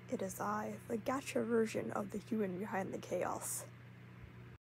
It is I, the gacha version of the human behind the chaos.